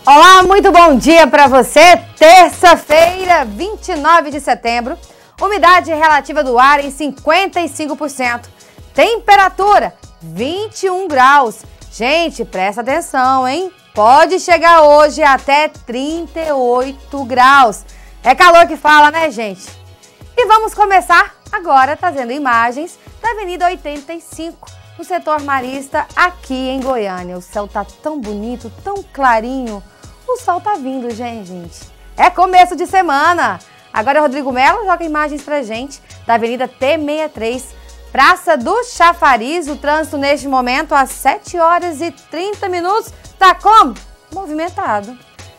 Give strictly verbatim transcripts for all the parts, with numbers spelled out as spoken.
Olá, muito bom dia para você. Terça-feira, vinte e nove de setembro. Umidade relativa do ar em cinquenta e cinco por cento. Temperatura vinte e um graus. Gente, presta atenção, hein? Pode chegar hoje até trinta e oito graus. É calor que fala, né, gente? E vamos começar agora trazendo imagens da Avenida oitenta e cinco, no setor marista aqui em Goiânia. O céu tá tão bonito, tão clarinho. O sol tá vindo, gente. É começo de semana. Agora Rodrigo Melo joga imagens pra gente da Avenida T sessenta e três, Praça do Chafariz. O trânsito neste momento às sete horas e trinta minutos tá como? Movimentado.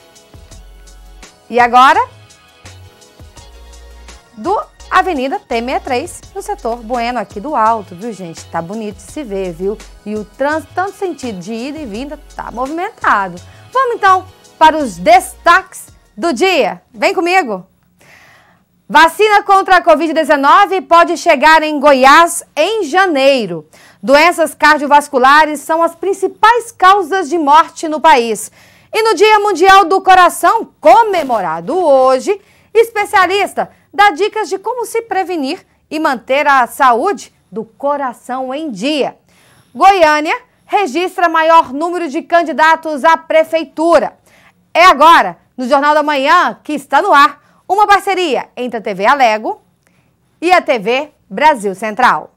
E agora do Avenida T sessenta e três, no setor Bueno, aqui do alto, viu, gente? Tá bonito de se ver, viu? E o trânsito, tanto sentido de ida e vinda, tá movimentado. Vamos então para os destaques do dia. Vem comigo! Vacina contra a covid dezenove pode chegar em Goiás em janeiro. Doenças cardiovasculares são as principais causas de morte no país. E no Dia Mundial do Coração, comemorado hoje, especialista dá dicas de como se prevenir e manter a saúde do coração em dia. Goiânia registra maior número de candidatos à prefeitura. É agora, no Jornal da Manhã, que está no ar, uma parceria entre a T V Alego e a T V Brasil Central.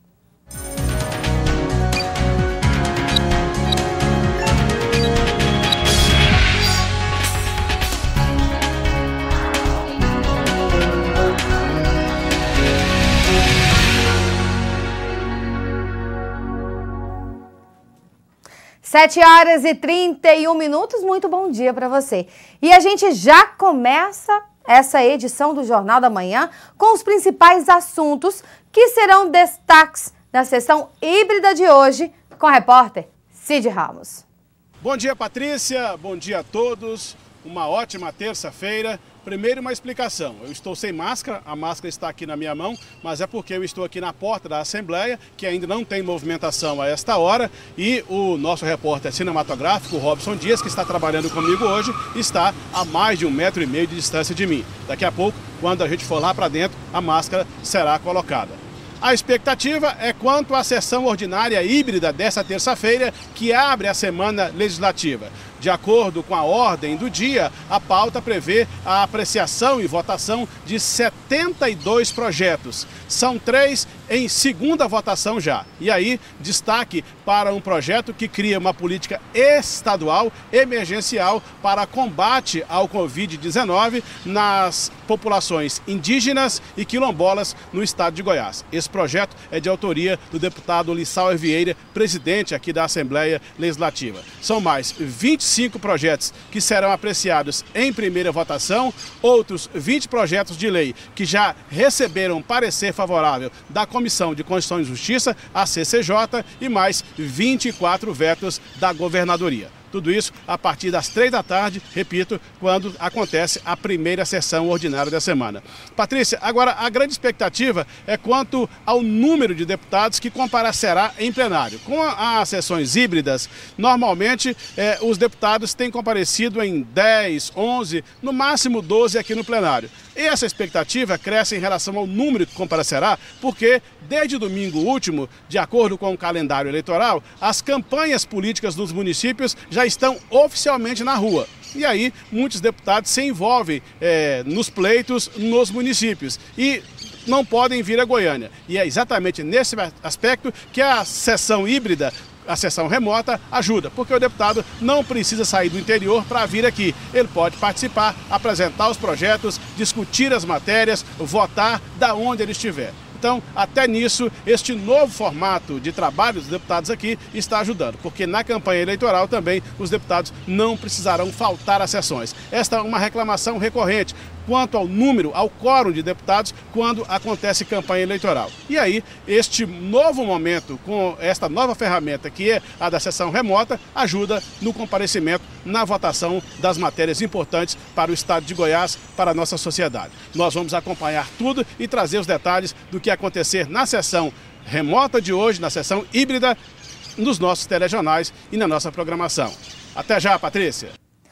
sete horas e trinta e um minutos, muito bom dia para você. E a gente já começa essa edição do Jornal da Manhã com os principais assuntos que serão destaques da sessão híbrida de hoje com a repórter Cid Ramos. Bom dia, Patrícia, bom dia a todos, uma ótima terça-feira. Primeiro, uma explicação. Eu estou sem máscara, a máscara está aqui na minha mão, mas é porque eu estou aqui na porta da Assembleia, que ainda não tem movimentação a esta hora, e o nosso repórter cinematográfico, Robson Dias, que está trabalhando comigo hoje, está a mais de um metro e meio de distância de mim. Daqui a pouco, quando a gente for lá para dentro, a máscara será colocada. A expectativa é quanto à sessão ordinária híbrida dessa terça-feira, que abre a semana legislativa. De acordo com a ordem do dia, a pauta prevê a apreciação e votação de setenta e dois projetos. São três em segunda votação já. E aí, destaque para um projeto que cria uma política estadual emergencial para combate ao covid dezenove nas populações indígenas e quilombolas no estado de Goiás. Esse projeto é de autoria do deputado Lissauer Vieira, presidente aqui da Assembleia Legislativa. São mais vinte e cinco projetos que serão apreciados em primeira votação, outros vinte projetos de lei que já receberam parecer favorável da Comissão de Constituição e Justiça, a C C J, e mais vinte e quatro vetos da Governadoria. Tudo isso a partir das três da tarde, repito, quando acontece a primeira sessão ordinária da semana. Patrícia, agora a grande expectativa é quanto ao número de deputados que comparecerá em plenário. Com as sessões híbridas, normalmente eh, os deputados têm comparecido em dez, onze, no máximo doze aqui no plenário. E essa expectativa cresce em relação ao número que comparecerá, porque desde domingo último, de acordo com o calendário eleitoral, as campanhas políticas dos municípios já estão oficialmente na rua. E aí, muitos deputados se envolvem é, nos pleitos nos municípios e não podem vir a Goiânia. E é exatamente nesse aspecto que a sessão híbrida, a sessão remota, ajuda, porque o deputado não precisa sair do interior para vir aqui. Ele pode participar, apresentar os projetos, discutir as matérias, votar da onde ele estiver. Então, até nisso, este novo formato de trabalho dos deputados aqui está ajudando, porque na campanha eleitoral também os deputados não precisarão faltar às sessões. Esta é uma reclamação recorrente quanto ao número, ao quórum de deputados quando acontece campanha eleitoral. E aí, este novo momento, com esta nova ferramenta que é a da sessão remota, ajuda no comparecimento, na votação das matérias importantes para o estado de Goiás, para a nossa sociedade. Nós vamos acompanhar tudo e trazer os detalhes do que acontecer na sessão remota de hoje, na sessão híbrida, nos nossos telejornais e na nossa programação. Até já, Patrícia!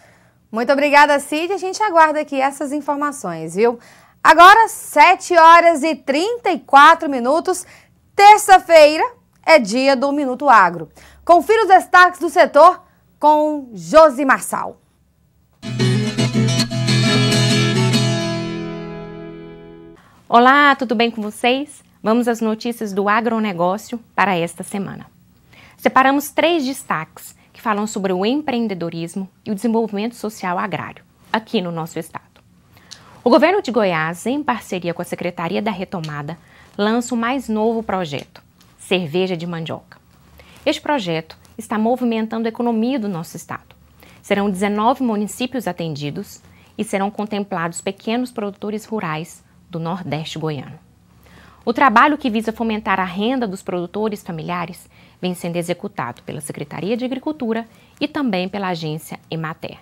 Muito obrigada, Cid. A gente aguarda aqui essas informações, viu? Agora, sete horas e trinta e quatro minutos, terça-feira, é dia do Minuto Agro. Confira os destaques do setor com Josi Marçal. Olá, tudo bem com vocês? Vamos às notícias do agronegócio para esta semana. Separamos três destaques que falam sobre o empreendedorismo e o desenvolvimento social agrário, aqui no nosso estado. O governo de Goiás, em parceria com a Secretaria da Retomada, lança o mais novo projeto, Cerveja de Mandioca. Este projeto está movimentando a economia do nosso estado. Serão dezenove municípios atendidos e serão contemplados pequenos produtores rurais do Nordeste goiano. O trabalho que visa fomentar a renda dos produtores familiares vem sendo executado pela Secretaria de Agricultura e também pela agência Emater.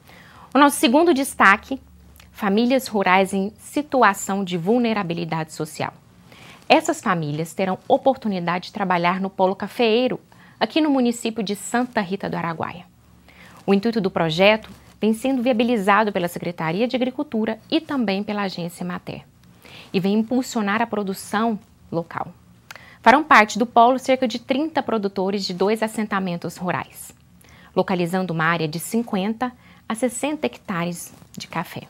O nosso segundo destaque, famílias rurais em situação de vulnerabilidade social. Essas famílias terão oportunidade de trabalhar no Polo Cafeeiro, aqui no município de Santa Rita do Araguaia. O intuito do projeto vem sendo viabilizado pela Secretaria de Agricultura e também pela agência Emater, e vem impulsionar a produção local. Farão parte do polo cerca de trinta produtores de dois assentamentos rurais, localizando uma área de cinquenta a sessenta hectares de café.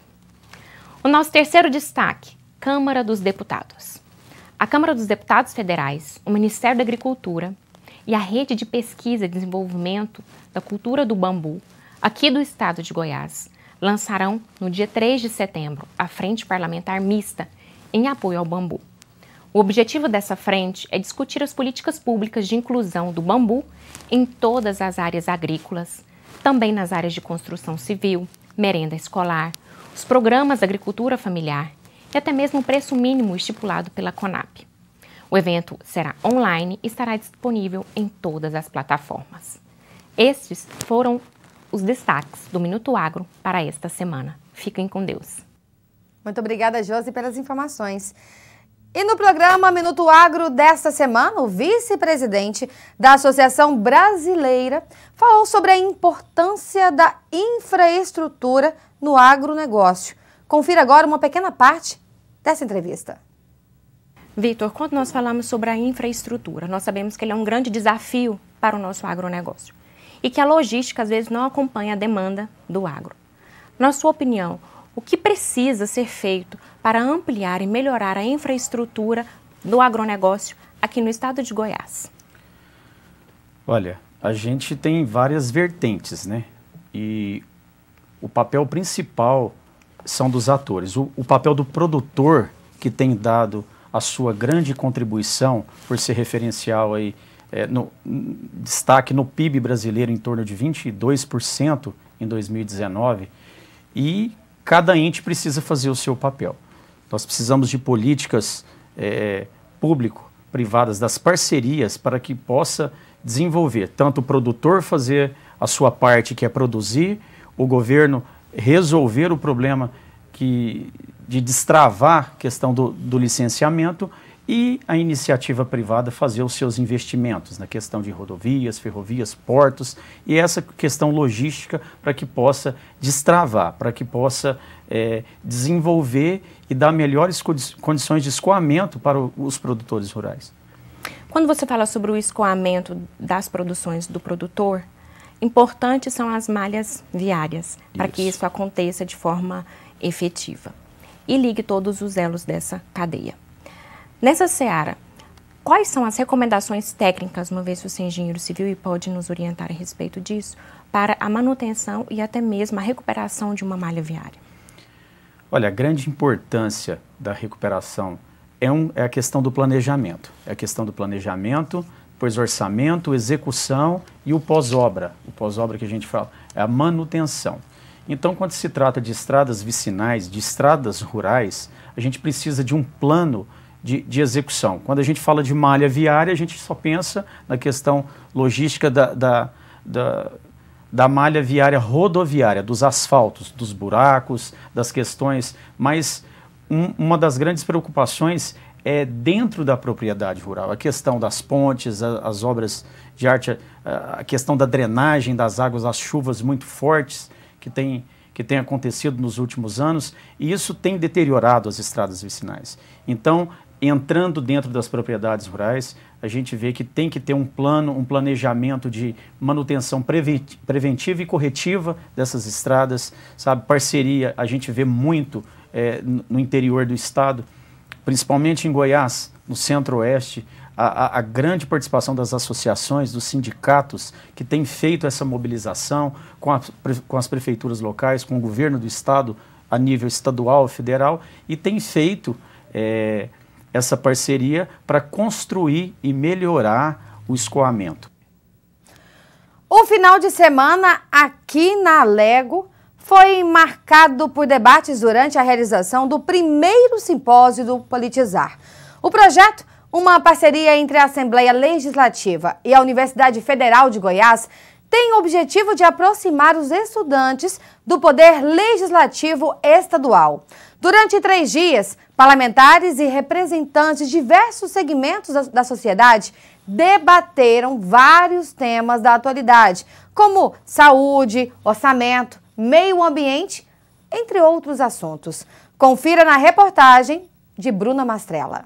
O nosso terceiro destaque, Câmara dos Deputados. A Câmara dos Deputados Federais, o Ministério da Agricultura e a Rede de Pesquisa e Desenvolvimento da Cultura do Bambu, aqui do estado de Goiás, lançarão no dia três de setembro a Frente Parlamentar Mista em apoio ao bambu. O objetivo dessa frente é discutir as políticas públicas de inclusão do bambu em todas as áreas agrícolas, também nas áreas de construção civil, merenda escolar, os programas de agricultura familiar e até mesmo o preço mínimo estipulado pela CONAP. O evento será online e estará disponível em todas as plataformas. Estes foram os destaques do Minuto Agro para esta semana. Fiquem com Deus. Muito obrigada, Josi, pelas informações. E no programa Minuto Agro desta semana, o vice-presidente da Associação Brasileira falou sobre a importância da infraestrutura no agronegócio. Confira agora uma pequena parte dessa entrevista. Vitor, quando nós falamos sobre a infraestrutura, nós sabemos que ele é um grande desafio para o nosso agronegócio e que a logística às vezes não acompanha a demanda do agro. Na sua opinião, o que precisa ser feito para ampliar e melhorar a infraestrutura do agronegócio aqui no estado de Goiás? Olha, a gente tem várias vertentes, né? E o papel principal são dos atores. O, o papel do produtor, que tem dado a sua grande contribuição por ser referencial aí, é, no, destaque no P I B brasileiro em torno de vinte e dois por cento em dois mil e dezenove, e cada ente precisa fazer o seu papel. Nós precisamos de políticas é, público-privadas, das parcerias, para que possa desenvolver, tanto o produtor fazer a sua parte, que é produzir, o governo resolver o problema que, de destravar a questão do, do licenciamento, e a iniciativa privada fazer os seus investimentos na questão de rodovias, ferrovias, portos, e essa questão logística para que possa destravar, para que possa é, desenvolver e dar melhores condições de escoamento para o, os produtores rurais. Quando você fala sobre o escoamento das produções do produtor, importantes são as malhas viárias, para que isso aconteça de forma efetiva e ligue todos os elos dessa cadeia. Nessa seara, quais são as recomendações técnicas, uma vez que você é engenheiro civil e pode nos orientar a respeito disso, para a manutenção e até mesmo a recuperação de uma malha viária? Olha, a grande importância da recuperação é, um, é a questão do planejamento. É a questão do planejamento, depois orçamento, execução e o pós-obra. O pós-obra que a gente fala é a manutenção. Então, quando se trata de estradas vicinais, de estradas rurais, a gente precisa de um plano De, de execução. Quando a gente fala de malha viária, a gente só pensa na questão logística da, da, da, da malha viária rodoviária, dos asfaltos, dos buracos, das questões, mas um, uma das grandes preocupações é dentro da propriedade rural, a questão das pontes, a, as obras de arte, a, a questão da drenagem das águas, as chuvas muito fortes que tem que tem acontecido nos últimos anos, e isso tem deteriorado as estradas vicinais. Então, entrando dentro das propriedades rurais, a gente vê que tem que ter um plano, um planejamento de manutenção preventiva e corretiva dessas estradas, sabe? Parceria, a gente vê muito é, no interior do estado, principalmente em Goiás, no centro-oeste, a, a, a grande participação das associações, dos sindicatos que têm feito essa mobilização com, a, com as prefeituras locais, com o governo do estado a nível estadual, federal, e tem feito é, essa parceria para construir e melhorar o escoamento. O final de semana aqui na Alego foi marcado por debates durante a realização do primeiro simpósio do Politizar. O projeto, uma parceria entre a Assembleia Legislativa e a Universidade Federal de Goiás, tem o objetivo de aproximar os estudantes do Poder Legislativo Estadual. Durante três dias, parlamentares e representantes de diversos segmentos da, da sociedade debateram vários temas da atualidade, como saúde, orçamento, meio ambiente, entre outros assuntos. Confira na reportagem de Bruna Mastrella.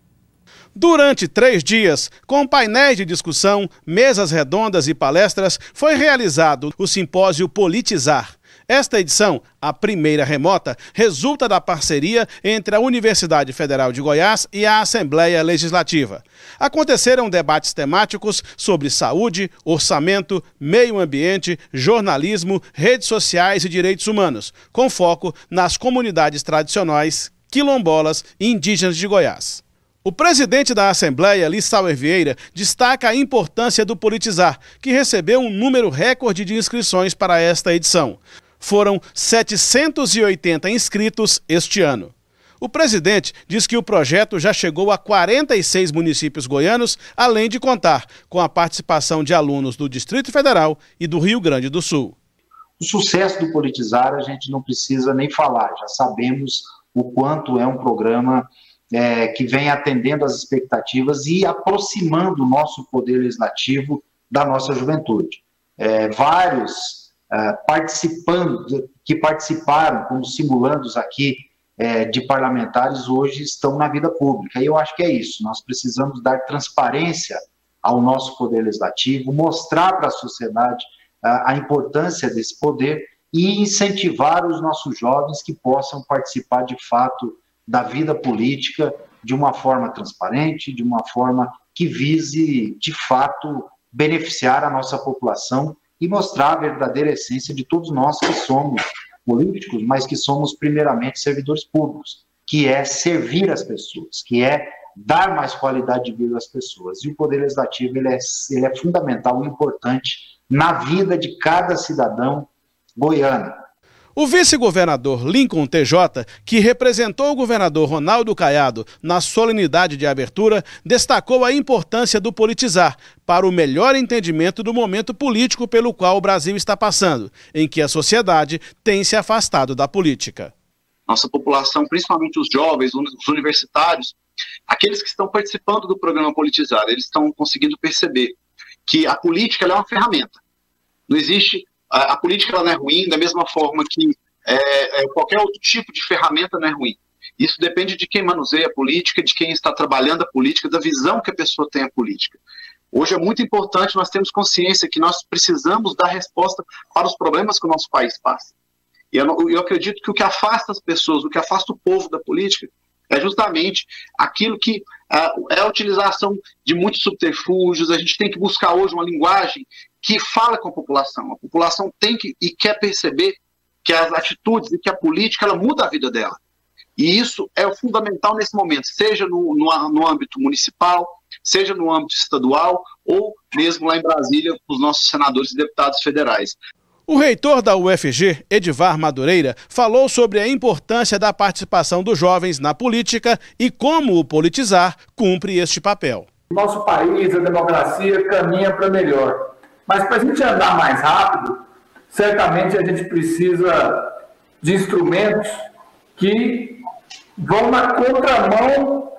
Durante três dias, com painéis de discussão, mesas redondas e palestras, foi realizado o simpósio Politizar. Esta edição, a primeira remota, resulta da parceria entre a Universidade Federal de Goiás e a Assembleia Legislativa. Aconteceram debates temáticos sobre saúde, orçamento, meio ambiente, jornalismo, redes sociais e direitos humanos, com foco nas comunidades tradicionais, quilombolas e indígenas de Goiás. O presidente da Assembleia, Lissauer Vieira, destaca a importância do Politizar, que recebeu um número recorde de inscrições para esta edição. Foram setecentos e oitenta inscritos este ano. O presidente diz que o projeto já chegou a quarenta e seis municípios goianos, além de contar com a participação de alunos do Distrito Federal e do Rio Grande do Sul. O sucesso do Politizar a gente não precisa nem falar, já sabemos o quanto é um programa É, que vem atendendo às expectativas e aproximando o nosso poder legislativo da nossa juventude. É, vários é, participando, que participaram como simulandos aqui é, de parlamentares hoje estão na vida pública. E eu acho que é isso, nós precisamos dar transparência ao nosso poder legislativo, mostrar para a sociedade a, a importância desse poder e incentivar os nossos jovens que possam participar de fato da vida política de uma forma transparente, de uma forma que vise, de fato, beneficiar a nossa população e mostrar a verdadeira essência de todos nós que somos políticos, mas que somos primeiramente servidores públicos, que é servir as pessoas, que é dar mais qualidade de vida às pessoas. E o Poder Legislativo ele é, ele é fundamental e importante na vida de cada cidadão goiano. O vice-governador Lincoln T J, que representou o governador Ronaldo Caiado na solenidade de abertura, destacou a importância do Politizar para o melhor entendimento do momento político pelo qual o Brasil está passando, em que a sociedade tem se afastado da política. Nossa população, principalmente os jovens, os universitários, aqueles que estão participando do programa Politizar, eles estão conseguindo perceber que a política ela é uma ferramenta. Não existe... A, a política ela não é ruim, da mesma forma que é, é, qualquer outro tipo de ferramenta não é ruim. Isso depende de quem manuseia a política, de quem está trabalhando a política, da visão que a pessoa tem a política. Hoje é muito importante nós termos consciência que nós precisamos dar resposta para os problemas que o nosso país passa. E eu, eu acredito que o que afasta as pessoas, o que afasta o povo da política, é justamente aquilo que uh, é a utilização de muitos subterfúgios. A gente tem que buscar hoje uma linguagem que fala com a população. A população tem que e quer perceber que as atitudes e que a política ela muda a vida dela. E isso é o fundamental nesse momento, seja no, no, no âmbito municipal, seja no âmbito estadual ou mesmo lá em Brasília, os nossos senadores e deputados federais. O reitor da U F G, Edivar Madureira, falou sobre a importância da participação dos jovens na política e como o Politizar cumpre este papel. Nosso país, a democracia, caminha para melhor. Mas para a gente andar mais rápido, certamente a gente precisa de instrumentos que vão na contramão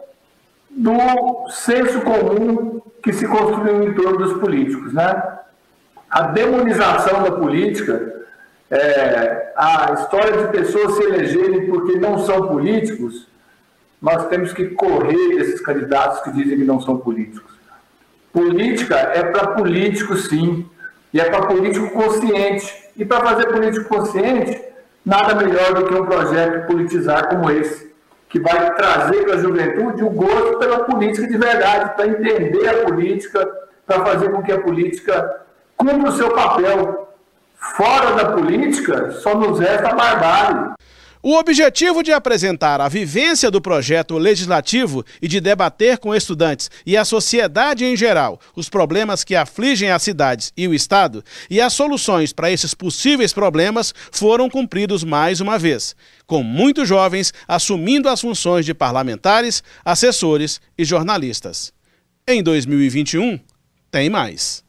do senso comum que se construiu em torno dos políticos, né? A demonização da política é, a história de pessoas se elegerem porque não são políticos, nós temos que correr desses candidatos que dizem que não são políticos. Política é para político, sim, e é para político consciente. E para fazer político consciente, nada melhor do que um projeto politizar como esse, que vai trazer para a juventude o gosto pela política de verdade, para entender a política, para fazer com que a política cumpra o seu papel. Fora da política, só nos resta a barbárie. O objetivo de apresentar a vivência do projeto legislativo e de debater com estudantes e a sociedade em geral os problemas que afligem as cidades e o Estado e as soluções para esses possíveis problemas foram cumpridos mais uma vez, com muitos jovens assumindo as funções de parlamentares, assessores e jornalistas. Em dois mil e vinte e um, tem mais.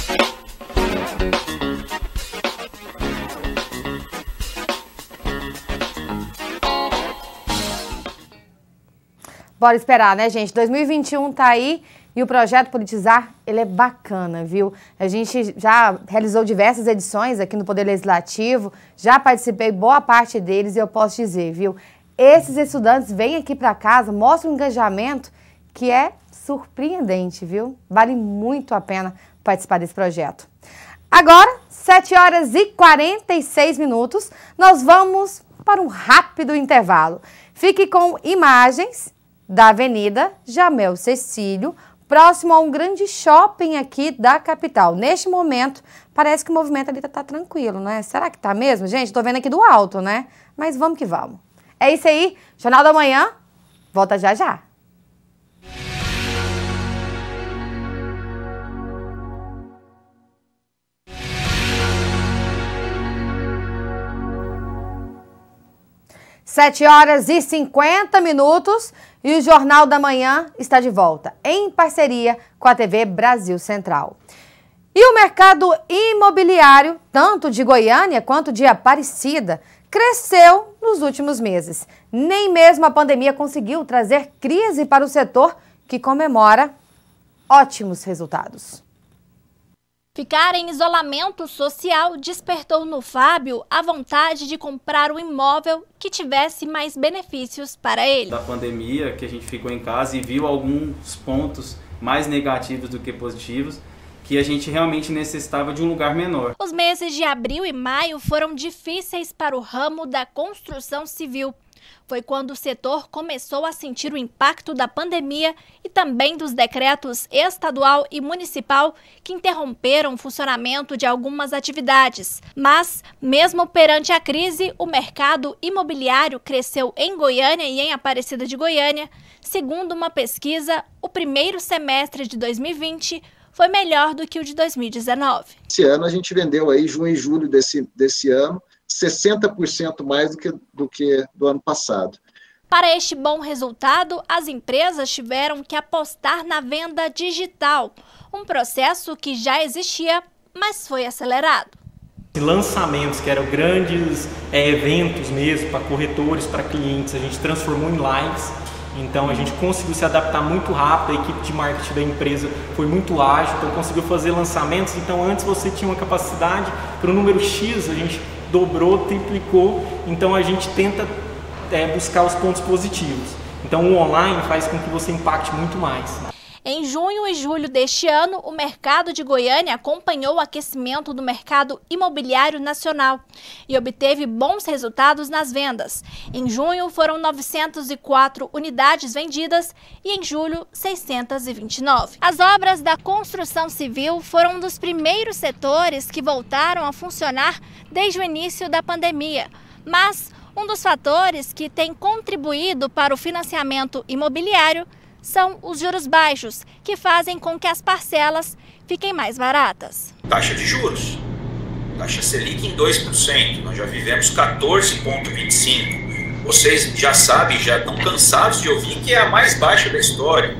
Bora esperar, né, gente? dois mil e vinte e um tá aí e o projeto Politizar, ele é bacana, viu? A gente já realizou diversas edições aqui no Poder Legislativo, já participei boa parte deles e eu posso dizer, viu? Esses estudantes vêm aqui para casa, mostram um engajamento que é surpreendente, viu? Vale muito a pena participar desse projeto. Agora, sete horas e quarenta e seis minutos, nós vamos para um rápido intervalo. Fique com imagens da Avenida Jamel Cecílio, próximo a um grande shopping aqui da capital. Neste momento, parece que o movimento ali tá tranquilo, né? Será que tá mesmo? Gente, tô vendo aqui do alto, né? Mas vamos que vamos. É isso aí, Jornal da Manhã, volta já já. sete horas e cinquenta minutos e o Jornal da Manhã está de volta, em parceria com a T V Brasil Central. E o mercado imobiliário, tanto de Goiânia quanto de Aparecida, cresceu nos últimos meses. Nem mesmo a pandemia conseguiu trazer crise para o setor, que comemora ótimos resultados. Ficar em isolamento social despertou no Fábio a vontade de comprar um imóvel que tivesse mais benefícios para ele. Da pandemia, que a gente ficou em casa e viu alguns pontos mais negativos do que positivos, que a gente realmente necessitava de um lugar menor. Os meses de abril e maio foram difíceis para o ramo da construção civil. Foi quando o setor começou a sentir o impacto da pandemia e também dos decretos estadual e municipal que interromperam o funcionamento de algumas atividades. Mas, mesmo perante a crise, o mercado imobiliário cresceu em Goiânia e em Aparecida de Goiânia. Segundo uma pesquisa, o primeiro semestre de dois mil e vinte foi melhor do que o de dois mil e dezenove. Esse ano a gente vendeu aí, junho e julho desse, desse ano, sessenta por cento mais do que, do que do ano passado. Para este bom resultado, as empresas tiveram que apostar na venda digital, um processo que já existia, mas foi acelerado. Lançamentos que eram grandes é, eventos mesmo para corretores, para clientes, a gente transformou em lives. Então a gente conseguiu se adaptar muito rápido, a equipe de marketing da empresa foi muito ágil, então conseguiu fazer lançamentos. Então antes você tinha uma capacidade para o número X, a gente dobrou, triplicou, então a gente tenta é, buscar os pontos positivos. Então o online faz com que você impacte muito mais. Em junho e julho deste ano, o mercado de Goiânia acompanhou o aquecimento do mercado imobiliário nacional e obteve bons resultados nas vendas. Em junho foram novecentas e quatro unidades vendidas e em julho seiscentas e vinte e nove. As obras da construção civil foram um dos primeiros setores que voltaram a funcionar desde o início da pandemia, mas um dos fatores que tem contribuído para o financiamento imobiliário são os juros baixos, que fazem com que as parcelas fiquem mais baratas. Taxa de juros, taxa Selic em dois por cento, nós já vivemos quatorze vírgula vinte e cinco por cento. Vocês já sabem, já estão cansados de ouvir que é a mais baixa da história.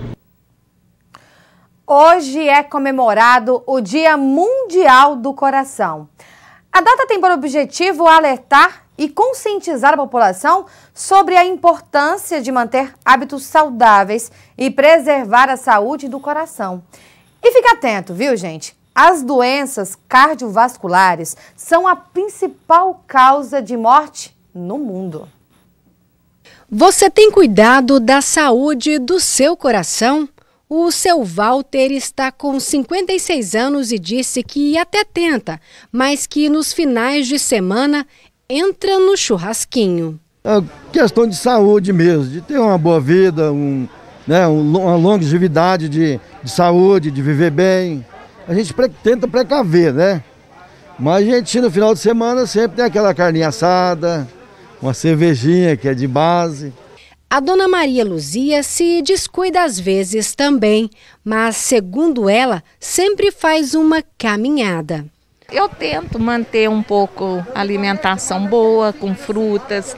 Hoje é comemorado o Dia Mundial do Coração. A data tem por objetivo alertar e conscientizar a população sobre a importância de manter hábitos saudáveis e preservar a saúde do coração. E fica atento, viu, gente? As doenças cardiovasculares são a principal causa de morte no mundo. Você tem cuidado da saúde do seu coração? O seu Walter está com cinquenta e seis anos e disse que até tenta, mas que nos finais de semana entra no churrasquinho. É questão de saúde mesmo, de ter uma boa vida, um, né, uma longevidade de, de saúde, de viver bem. A gente pre- tenta precaver, né? Mas a gente no final de semana sempre tem aquela carninha assada, uma cervejinha que é de base. A dona Maria Luzia se descuida às vezes também, mas segundo ela, sempre faz uma caminhada. Eu tento manter um pouco a alimentação boa, com frutas,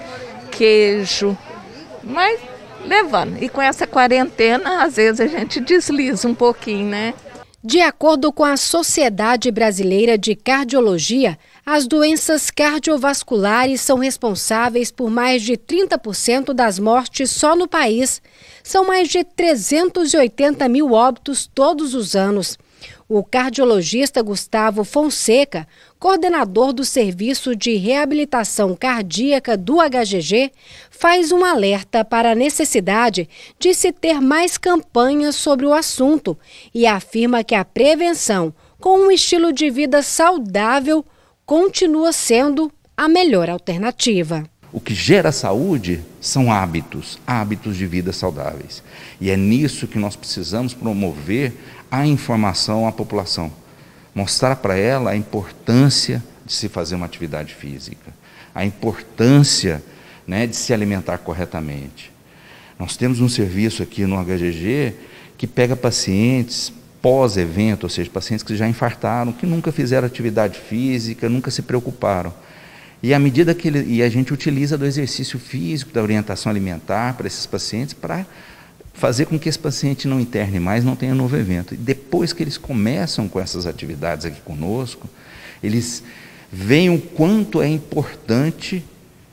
queijo, mas levando. E com essa quarentena, às vezes a gente desliza um pouquinho, né? De acordo com a Sociedade Brasileira de Cardiologia, as doenças cardiovasculares são responsáveis por mais de trinta por cento das mortes só no país. São mais de trezentos e oitenta mil óbitos todos os anos. O cardiologista Gustavo Fonseca, coordenador do Serviço de Reabilitação Cardíaca do H G G, faz um alerta para a necessidade de se ter mais campanhas sobre o assunto e afirma que a prevenção, com um estilo de vida saudável, continua sendo a melhor alternativa. O que gera saúde são hábitos, hábitos de vida saudáveis. E é nisso que nós precisamos promover a informação à população. Mostrar para ela a importância de se fazer uma atividade física, a importância, né, de se alimentar corretamente. Nós temos um serviço aqui no H G G que pega pacientes pós-evento, ou seja, pacientes que já infartaram, que nunca fizeram atividade física, nunca se preocuparam. E à medida que ele, e a gente utiliza do exercício físico, da orientação alimentar para esses pacientes, para fazer com que esse paciente não interne mais, não tenha novo evento. E depois que eles começam com essas atividades aqui conosco, eles veem o quanto é importante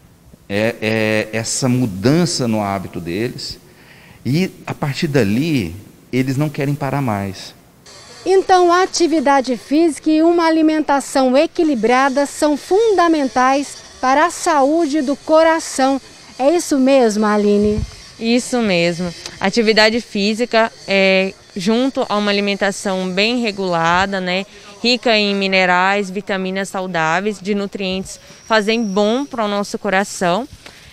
é, é, essa mudança no hábito deles, e a partir dali eles não querem parar mais. Então, a atividade física e uma alimentação equilibrada são fundamentais para a saúde do coração. É isso mesmo, Aline? Isso mesmo. Atividade física, é, junto a uma alimentação bem regulada, né, rica em minerais, vitaminas saudáveis, de nutrientes, fazem bom para o nosso coração.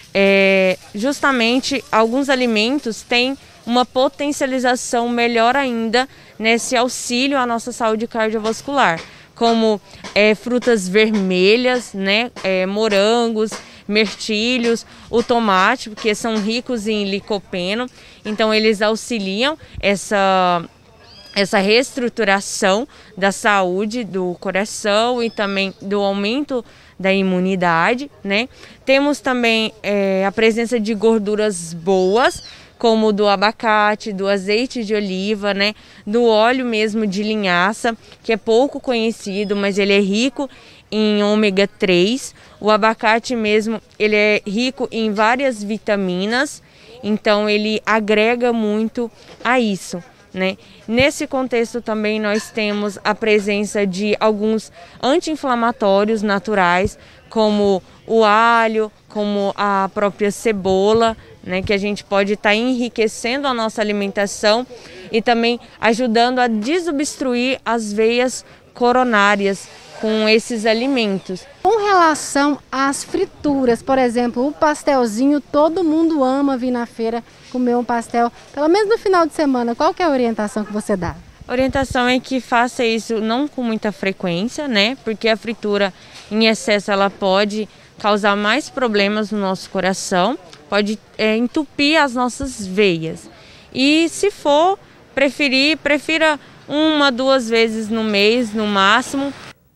É, justamente, alguns alimentos têm uma potencialização melhor ainda nesse auxílio à nossa saúde cardiovascular, como é, frutas vermelhas, né, é, morangos, mirtilhos, o tomate, porque são ricos em licopeno, então eles auxiliam essa, essa reestruturação da saúde do coração e também do aumento da imunidade, né? Temos também é, a presença de gorduras boas, como do abacate, do azeite de oliva, né, do óleo mesmo de linhaça, que é pouco conhecido, mas ele é rico em ômega três. O abacate mesmo, ele é rico em várias vitaminas, então ele agrega muito a isso, né? Nesse contexto também nós temos a presença de alguns anti-inflamatórios naturais, como o alho, como a própria cebola, né, que a gente pode estar tá enriquecendo a nossa alimentação e também ajudando a desobstruir as veias coronárias com esses alimentos. Com relação às frituras, por exemplo, o pastelzinho, todo mundo ama vir na feira comer um pastel, pelo menos no final de semana. Qual que é a orientação que você dá? A orientação é que faça isso não com muita frequência, né? Porque a fritura em excesso ela pode causar mais problemas no nosso coração, pode é, entupir as nossas veias. E se for preferir, prefira uma, duas vezes no mês, no máximo.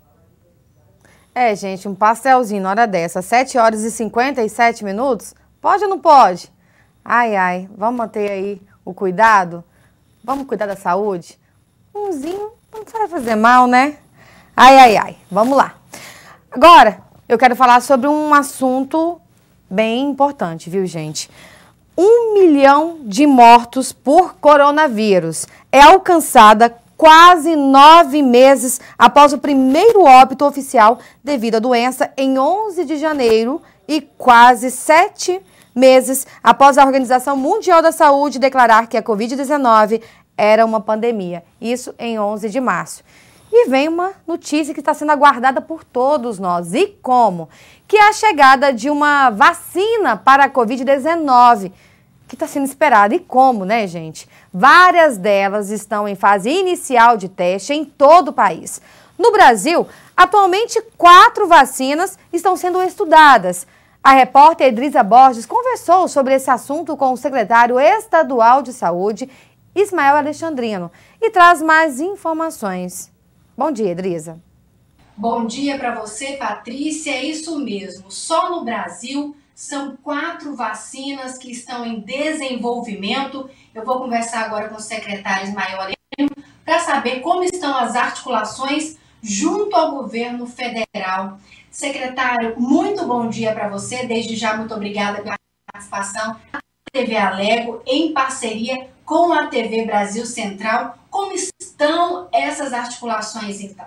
É, gente, um pastelzinho na hora dessa, sete horas e cinquenta e sete minutos, pode ou não pode? Ai, ai, vamos manter aí o cuidado? Vamos cuidar da saúde? Umzinho não vai fazer mal, né? Ai, ai, ai, vamos lá. Agora, eu quero falar sobre um assunto bem importante, viu, gente? Um milhão de mortos por coronavírus. É alcançada quase nove meses após o primeiro óbito oficial devido à doença em onze de janeiro e quase sete meses após a Organização Mundial da Saúde declarar que a covid dezenove era uma pandemia. Isso em onze de março. E vem uma notícia que está sendo aguardada por todos nós. E como? Que é a chegada de uma vacina para a covid dezenove, que está sendo esperada. E como, né, gente? Várias delas estão em fase inicial de teste em todo o país. No Brasil, atualmente quatro vacinas estão sendo estudadas. A repórter Edrisa Borges conversou sobre esse assunto com o secretário estadual de saúde, Ismael Alexandrino, e traz mais informações. Bom dia, Edrisa. Bom dia para você, Patrícia. É isso mesmo. Só no Brasil são quatro vacinas que estão em desenvolvimento. Eu vou conversar agora com o secretário Ismael Alexandrino para saber como estão as articulações junto ao governo federal. Secretário, muito bom dia para você. Desde já, muito obrigada pela participação na T V Alego, em parceria com a T V Brasil Central. Como estão essas articulações, então?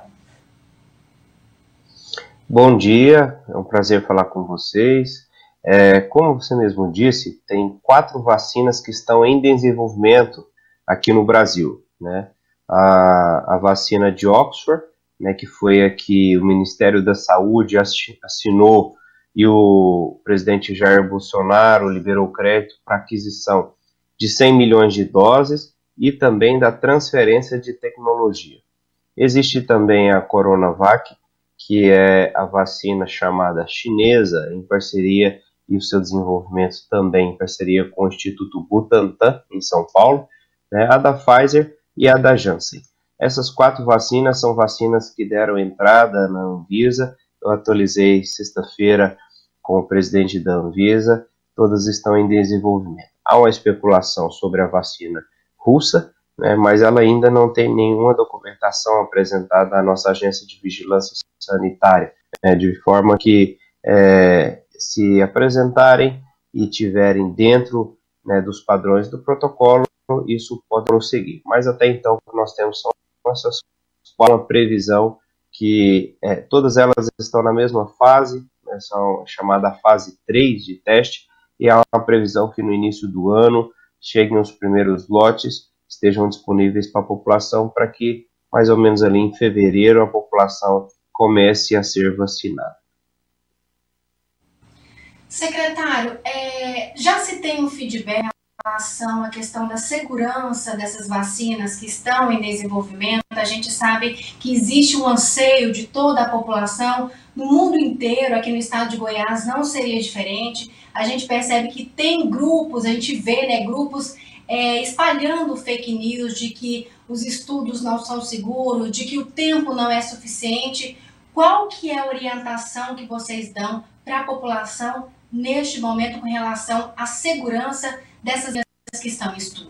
Bom dia, é um prazer falar com vocês. É, como você mesmo disse, tem quatro vacinas que estão em desenvolvimento aqui no Brasil, né? A, a vacina de Oxford, né, que foi a que o Ministério da Saúde assinou e o presidente Jair Bolsonaro liberou crédito para aquisição de cem milhões de doses e também da transferência de tecnologia. Existe também a Coronavac, que é a vacina chamada chinesa, em parceria, e o seu desenvolvimento também em parceria com o Instituto Butantan, em São Paulo, né, a da Pfizer e a da Janssen. Essas quatro vacinas são vacinas que deram entrada na Anvisa. Eu atualizei sexta-feira com o presidente da Anvisa, todas estão em desenvolvimento. Há uma especulação sobre a vacina russa, né, mas ela ainda não tem nenhuma documentação apresentada à nossa agência de vigilância sanitária, né, de forma que é, se apresentarem e tiverem dentro, né, dos padrões do protocolo, isso pode prosseguir. Mas até então o que nós temos são essas uma previsão que é, todas elas estão na mesma fase, né, são chamada fase três de teste, e há uma previsão que no início do ano cheguem os primeiros lotes, estejam disponíveis para a população, para que mais ou menos ali em fevereiro a população comece a ser vacinada. Secretário, é, já se tem um feedback em relação à questão da segurança dessas vacinas que estão em desenvolvimento? A gente sabe que existe um anseio de toda a população, no mundo inteiro, aqui no estado de Goiás não seria diferente. A gente percebe que tem grupos, a gente vê, né, grupos é, espalhando fake news de que os estudos não são seguros, de que o tempo não é suficiente. Qual que é a orientação que vocês dão para a população neste momento com relação à segurança dessas vacinas que estão em estudo?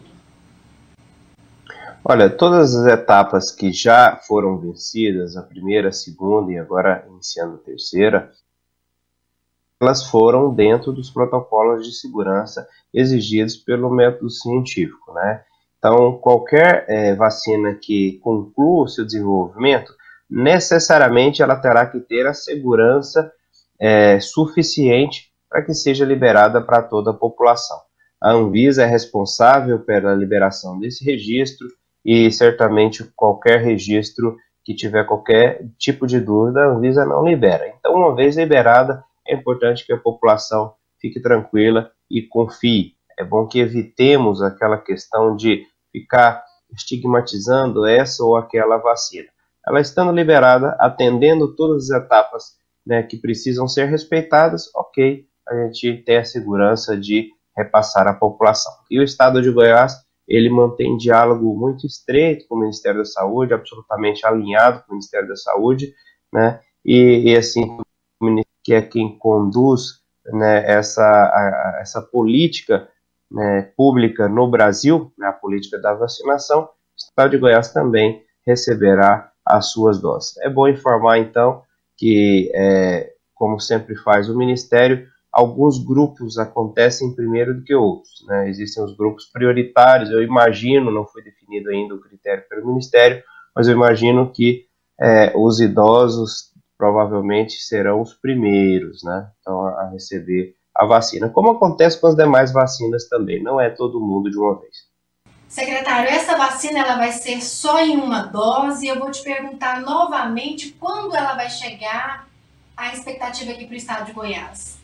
Olha, todas as etapas que já foram vencidas, a primeira, a segunda e agora iniciando a terceira, elas foram dentro dos protocolos de segurança exigidos pelo método científico, né? Então, qualquer é, vacina que conclua o seu desenvolvimento, necessariamente ela terá que ter a segurança é, suficiente para que seja liberada para toda a população. A Anvisa é responsável pela liberação desse registro e certamente qualquer registro que tiver qualquer tipo de dúvida, a Anvisa não libera. Então, uma vez liberada, é importante que a população fique tranquila e confie. É bom que evitemos aquela questão de ficar estigmatizando essa ou aquela vacina. Ela estando liberada, atendendo todas as etapas, né, que precisam ser respeitadas, ok, a gente tem a segurança de repassar à população. E o Estado de Goiás, ele mantém diálogo muito estreito com o Ministério da Saúde, absolutamente alinhado com o Ministério da Saúde, né, e, e assim, que é quem conduz, né, essa, a, essa política, né, pública no Brasil, né, a política da vacinação, o Estado de Goiás também receberá as suas doses. É bom informar, então, que, é, como sempre faz o Ministério, alguns grupos acontecem primeiro do que outros, né? Existem os grupos prioritários, eu imagino, não foi definido ainda o critério pelo Ministério, mas eu imagino que é, os idosos provavelmente serão os primeiros, né, então, a receber a vacina, como acontece com as demais vacinas também, não é todo mundo de uma vez. Secretário, essa vacina ela vai ser só em uma dose. Eu vou te perguntar novamente quando ela vai chegar, a expectativa aqui para o estado de Goiás.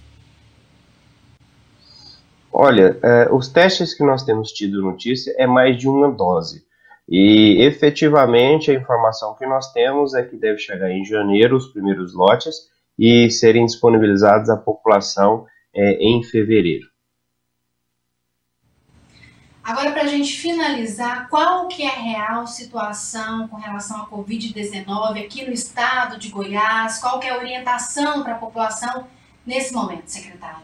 Olha, é, os testes que nós temos tido notícia é mais de uma dose. E efetivamente a informação que nós temos é que deve chegar em janeiro os primeiros lotes e serem disponibilizados à população é, em fevereiro. Agora, para a gente finalizar, qual que é a real situação com relação à covid dezenove aqui no estado de Goiás? Qual que é a orientação para a população nesse momento, secretário?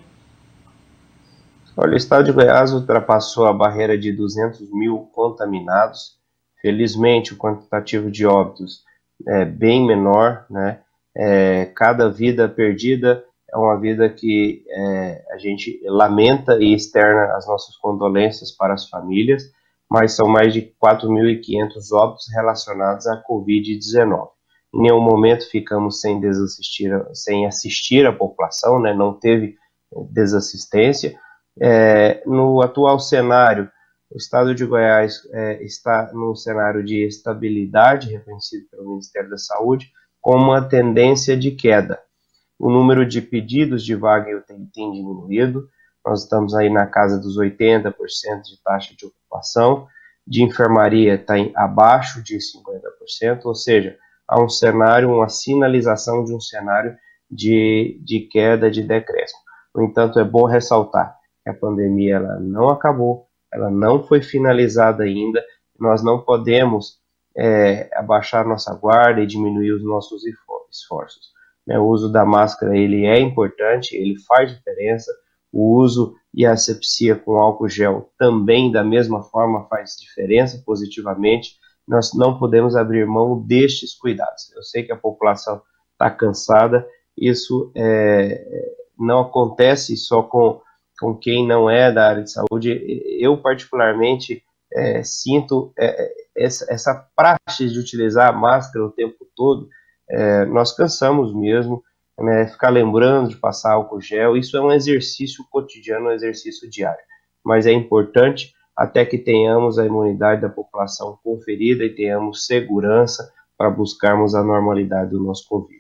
Olha, o estado de Goiás ultrapassou a barreira de duzentos mil contaminados. Felizmente, o quantitativo de óbitos é bem menor, né? É, cada vida perdida é uma vida que é, a gente lamenta e externa as nossas condolências para as famílias, mas são mais de quatro mil e quinhentos óbitos relacionados à covid dezenove. Em nenhum momento ficamos sem desassistir, sem assistir a população, né? Não teve desassistência. É, no atual cenário, o estado de Goiás é, está num cenário de estabilidade, reconhecido pelo Ministério da Saúde, com uma tendência de queda. O número de pedidos de vaga U T I tem diminuído, nós estamos aí na casa dos oitenta por cento de taxa de ocupação, de enfermaria está abaixo de cinquenta por cento, ou seja, há um cenário, uma sinalização de um cenário de, de queda, de decréscimo. No entanto, é bom ressaltar que a pandemia ela não acabou, ela não foi finalizada ainda, nós não podemos é, abaixar nossa guarda e diminuir os nossos esforços. O uso da máscara ele é importante, ele faz diferença, o uso e a asepsia com álcool gel também da mesma forma faz diferença positivamente, nós não podemos abrir mão destes cuidados. Eu sei que a população está cansada, isso é, não acontece só com, com quem não é da área de saúde, eu particularmente é, sinto é, essa, essa prática de utilizar a máscara o tempo todo. É, nós cansamos mesmo, né, ficar lembrando de passar álcool gel, isso é um exercício cotidiano, um exercício diário, mas é importante até que tenhamos a imunidade da população conferida e tenhamos segurança para buscarmos a normalidade do nosso convívio.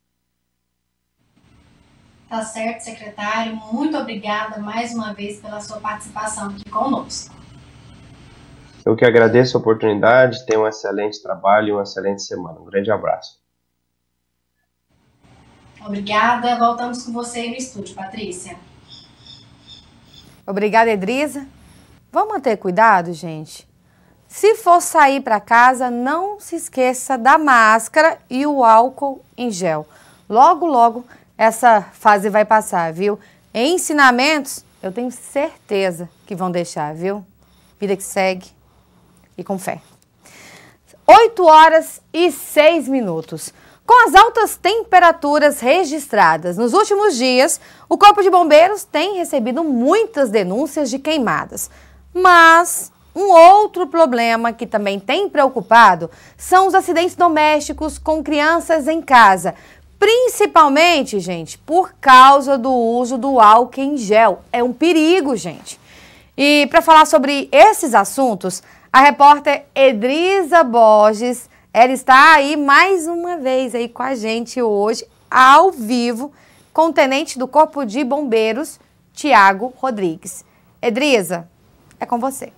Tá certo, secretário, muito obrigada mais uma vez pela sua participação aqui conosco. Eu que agradeço a oportunidade, tenha um excelente trabalho e uma excelente semana. Um grande abraço. Obrigada. Voltamos com você aí no estúdio, Patrícia. Obrigada, Edrisa. Vamos ter cuidado, gente? Se for sair para casa, não se esqueça da máscara e o álcool em gel. Logo, logo, essa fase vai passar, viu? Ensinamentos, eu tenho certeza que vão deixar, viu? Vida que segue e com fé. oito horas e seis minutos. Com as altas temperaturas registradas nos últimos dias, o Corpo de Bombeiros tem recebido muitas denúncias de queimadas. Mas um outro problema que também tem preocupado são os acidentes domésticos com crianças em casa. Principalmente, gente, por causa do uso do álcool em gel. É um perigo, gente. E para falar sobre esses assuntos, a repórter Edrisa Borges, ela está aí mais uma vez aí com a gente hoje, ao vivo, com o tenente do Corpo de Bombeiros, Tiago Rodrigues. Edrisa, é com você.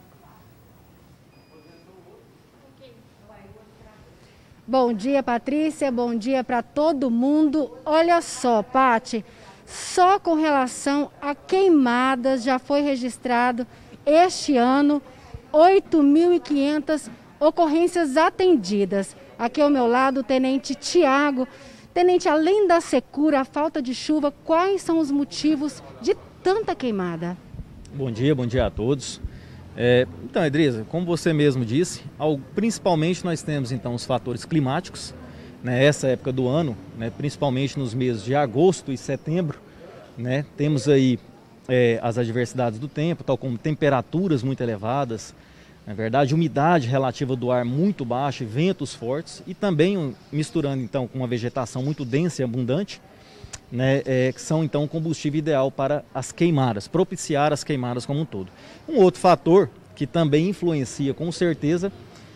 Bom dia, Patrícia, bom dia para todo mundo. Olha só, Pati, só com relação a queimadas já foi registrado este ano oito mil e quinhentas ocorrências atendidas. Aqui ao meu lado o tenente Tiago. Tenente, além da secura, a falta de chuva, quais são os motivos de tanta queimada? Bom dia, bom dia a todos. É, então, Edrisa, como você mesmo disse, ao, principalmente nós temos então os fatores climáticos, né, essa época do ano, né, principalmente nos meses de agosto e setembro, né, temos aí é, as adversidades do tempo, tal como temperaturas muito elevadas, Na verdade, umidade relativa do ar muito baixa e ventos fortes, e também misturando então com uma vegetação muito densa e abundante, né, é, que são então o combustível ideal para as queimadas, propiciar as queimadas como um todo. Um outro fator que também influencia com certeza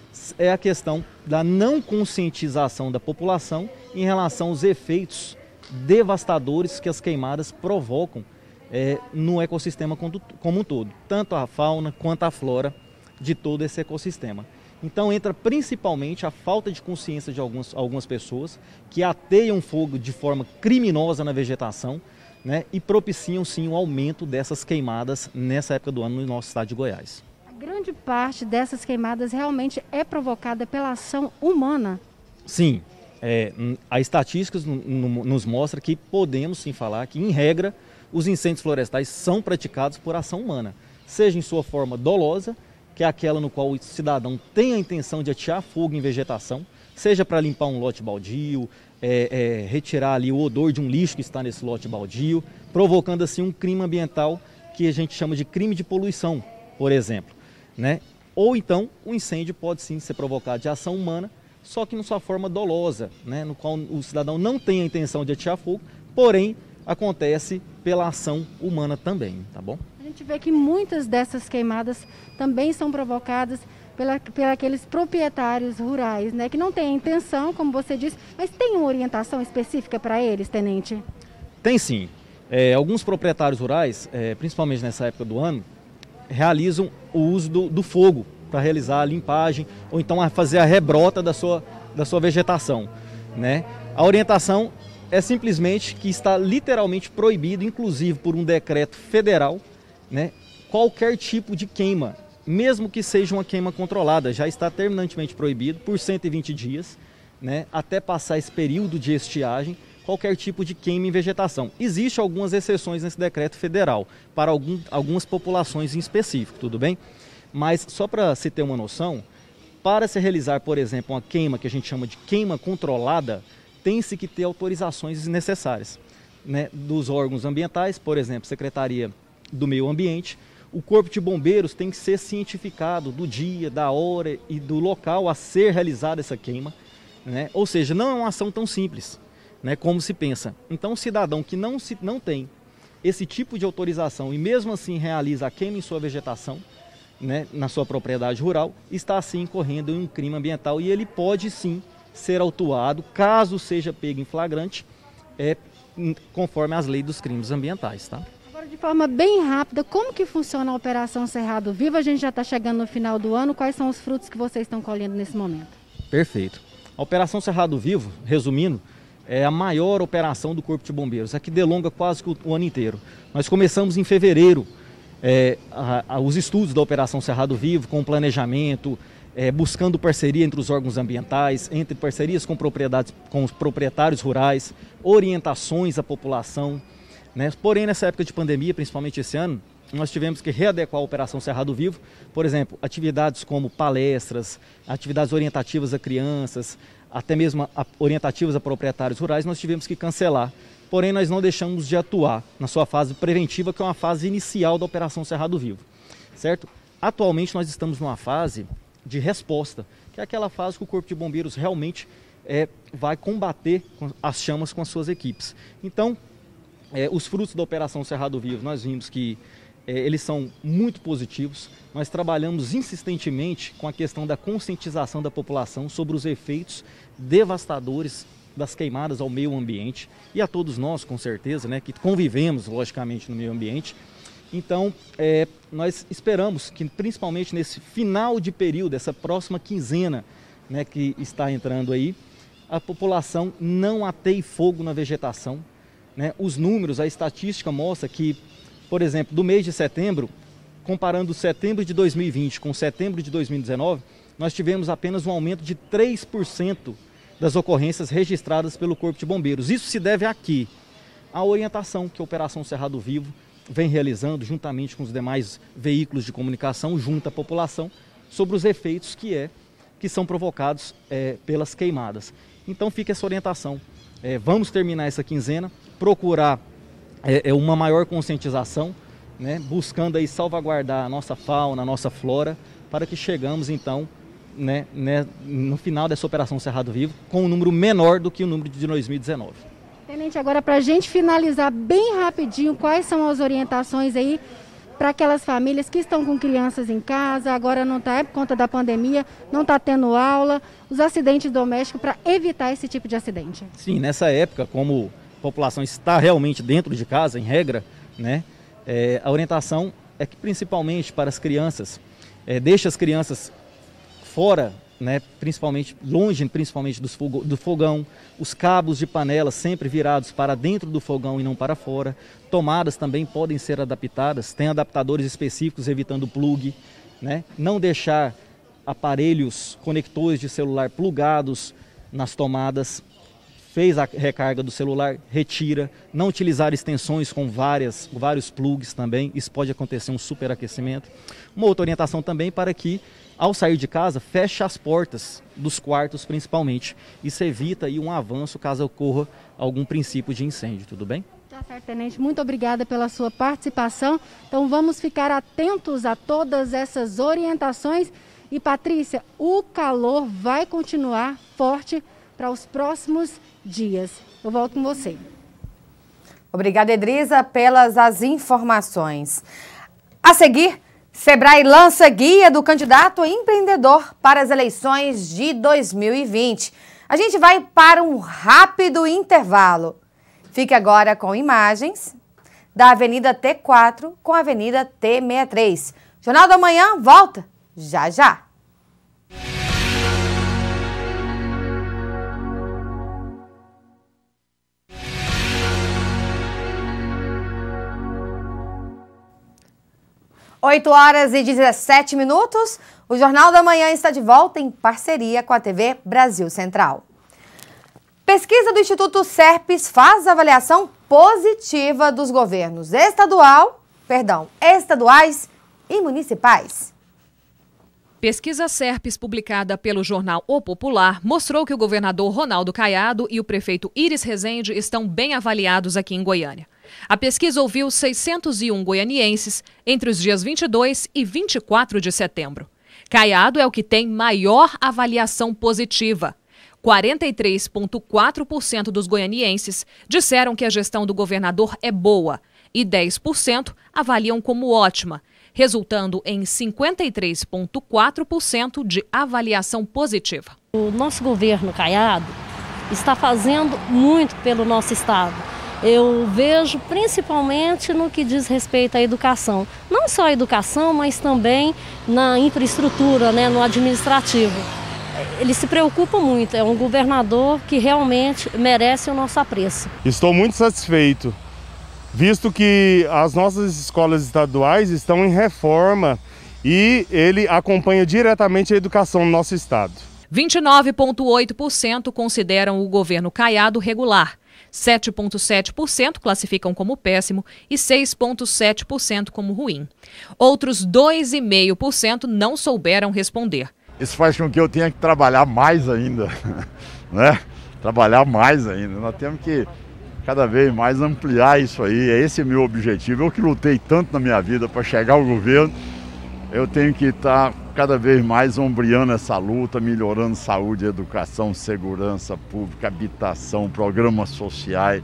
é a questão da não conscientização da população em relação aos efeitos devastadores que as queimadas provocam é, no ecossistema como um todo, tanto a fauna quanto a flora de todo esse ecossistema. Então entra principalmente a falta de consciência de algumas, algumas pessoas que ateiam fogo de forma criminosa na vegetação, né, e propiciam sim o aumento dessas queimadas nessa época do ano no nosso estado de Goiás. Grande parte dessas queimadas realmente é provocada pela ação humana? Sim, é, a estatística nos mostra que podemos sim falar que, em regra, os incêndios florestais são praticados por ação humana, seja em sua forma dolosa, que é aquela no qual o cidadão tem a intenção de atear fogo em vegetação, seja para limpar um lote baldio, é, é, retirar ali o odor de um lixo que está nesse lote baldio, provocando assim um crime ambiental que a gente chama de crime de poluição, por exemplo. Né? Ou então o incêndio pode sim ser provocado de ação humana, só que em sua forma dolosa, né? No qual o cidadão não tem a intenção de atear fogo, porém acontece pela ação humana também, tá bom? A gente vê que muitas dessas queimadas também são provocadas pela, pela aqueles proprietários rurais, né? Que não têm a intenção, como você disse, mas tem uma orientação específica para eles, tenente? Tem sim. É, alguns proprietários rurais, é, principalmente nessa época do ano, realizam o uso do, do fogo para realizar a limpagem ou então a fazer a rebrota da sua, da sua vegetação, né? A orientação é simplesmente que está literalmente proibido, inclusive por um decreto federal, né, qualquer tipo de queima, mesmo que seja uma queima controlada, já está terminantemente proibido por cento e vinte dias, né, até passar esse período de estiagem, qualquer tipo de queima em vegetação. Existem algumas exceções nesse decreto federal, para algum, algumas populações em específico, tudo bem? Mas só para se ter uma noção, para se realizar, por exemplo, uma queima que a gente chama de queima controlada, tem-se que ter autorizações necessárias, né, dos órgãos ambientais, por exemplo, Secretaria do Meio Ambiente. O Corpo de Bombeiros tem que ser cientificado do dia, da hora e do local a ser realizada essa queima, né? Ou seja, não é uma ação tão simples, né, como se pensa. Então, o cidadão que não, se, não tem esse tipo de autorização e mesmo assim realiza a queima em sua vegetação, né, na sua propriedade rural, está assim incorrendo em um crime ambiental e ele pode sim ser autuado, caso seja pego em flagrante, é, conforme as leis dos crimes ambientais, tá? Agora, de forma bem rápida, como que funciona a Operação Cerrado Vivo? A gente já está chegando no final do ano, quais são os frutos que vocês estão colhendo nesse momento? Perfeito. A Operação Cerrado Vivo, resumindo, é a maior operação do Corpo de Bombeiros, a que delonga quase que o, o ano inteiro. Nós começamos em fevereiro é, a, a, os estudos da Operação Cerrado Vivo, com planejamento, é, buscando parceria entre os órgãos ambientais, entre parcerias com, propriedades, com os proprietários rurais, orientações à população, né? Porém, nessa época de pandemia, principalmente esse ano, nós tivemos que readequar a Operação Cerrado Vivo. Por exemplo, atividades como palestras, atividades orientativas a crianças, até mesmo orientativas a proprietários rurais, nós tivemos que cancelar. Porém, nós não deixamos de atuar na sua fase preventiva, que é uma fase inicial da Operação Cerrado Vivo, certo? Atualmente, nós estamos numa fase de resposta, que é aquela fase que o Corpo de Bombeiros realmente é, vai combater as chamas com as suas equipes. Então, é, os frutos da Operação Cerrado Vivo, nós vimos que é, eles são muito positivos. Nós trabalhamos insistentemente com a questão da conscientização da população sobre os efeitos devastadores das queimadas ao meio ambiente e a todos nós, com certeza, né, que convivemos, logicamente, no meio ambiente. Então, é, nós esperamos que, principalmente nesse final de período, essa próxima quinzena, né, que está entrando aí, a população não ateie fogo na vegetação, né? Os números, a estatística mostra que, por exemplo, do mês de setembro, comparando setembro de dois mil e vinte com setembro de dois mil e dezenove, nós tivemos apenas um aumento de três por cento das ocorrências registradas pelo Corpo de Bombeiros. Isso se deve a quê? À orientação que a Operação Cerrado Vivo vem realizando juntamente com os demais veículos de comunicação junto à população sobre os efeitos que, é, que são provocados é, pelas queimadas. Então fica essa orientação. É, vamos terminar essa quinzena, procurar é, é uma maior conscientização, né, buscando aí salvaguardar a nossa fauna, a nossa flora, para que chegamos então, né, né, no final dessa Operação Cerrado Vivo com um número menor do que o número de dois mil e dezenove. Tenente, agora para a gente finalizar bem rapidinho, quais são as orientações aí para aquelas famílias que estão com crianças em casa, agora não está, é por conta da pandemia, não está tendo aula, os acidentes domésticos, para evitar esse tipo de acidente? Sim, nessa época, como a população está realmente dentro de casa, em regra, né, é, a orientação é que principalmente para as crianças, é, deixe as crianças fora, né, principalmente longe, principalmente dos fogo, do fogão, os cabos de panela sempre virados para dentro do fogão e não para fora. Tomadas também podem ser adaptadas, tem adaptadores específicos evitando plug, né? Não deixar aparelhos conectores de celular plugados nas tomadas. Fez a recarga do celular, retira. Não utilizar extensões com várias, vários plugs também, isso pode acontecer um superaquecimento. Uma outra orientação também para que, ao sair de casa, feche as portas dos quartos principalmente. Isso evita aí um avanço caso ocorra algum princípio de incêndio, tudo bem? Tá certo, Tenente. Muito obrigada pela sua participação. Então vamos ficar atentos a todas essas orientações. E Patrícia, o calor vai continuar forte para os próximos dias. Eu volto com você. Obrigada, Edrisa, pelas as informações. A seguir, Sebrae lança guia do candidato empreendedor para as eleições de dois mil e vinte. A gente vai para um rápido intervalo. Fique agora com imagens da Avenida T quatro com a Avenida T sessenta e três. Jornal da Manhã volta já já. oito horas e dezessete minutos, o Jornal da Manhã está de volta em parceria com a T V Brasil Central. Pesquisa do Instituto Serpes faz avaliação positiva dos governos estadual, perdão, estaduais e municipais. Pesquisa Serpes, publicada pelo jornal O Popular, mostrou que o governador Ronaldo Caiado e o prefeito Iris Rezende estão bem avaliados aqui em Goiânia. A pesquisa ouviu seiscentos e um goianienses entre os dias vinte e dois e vinte e quatro de setembro. Caiado é o que tem maior avaliação positiva. quarenta e três vírgula quatro por cento dos goianienses disseram que a gestão do governador é boa e dez por cento avaliam como ótima, resultando em cinquenta e três vírgula quatro por cento de avaliação positiva. O nosso governo Caiado está fazendo muito pelo nosso estado. Eu vejo principalmente no que diz respeito à educação. Não só a educação, mas também na infraestrutura, né, no administrativo. Ele se preocupa muito, é um governador que realmente merece o nosso apreço. Estou muito satisfeito, visto que as nossas escolas estaduais estão em reforma e ele acompanha diretamente a educação no nosso estado. vinte e nove vírgula oito por cento consideram o governo Caiado regular. sete vírgula sete por cento classificam como péssimo e seis vírgula sete por cento como ruim. Outros dois vírgula cinco por cento não souberam responder. Isso faz com que eu tenha que trabalhar mais ainda, né? Trabalhar mais ainda. Nós temos que cada vez mais ampliar isso aí. Esse é meu objetivo. Eu que lutei tanto na minha vida para chegar ao governo, eu tenho que estar cada vez mais ombreando essa luta, melhorando saúde, educação, segurança pública, habitação, programas sociais,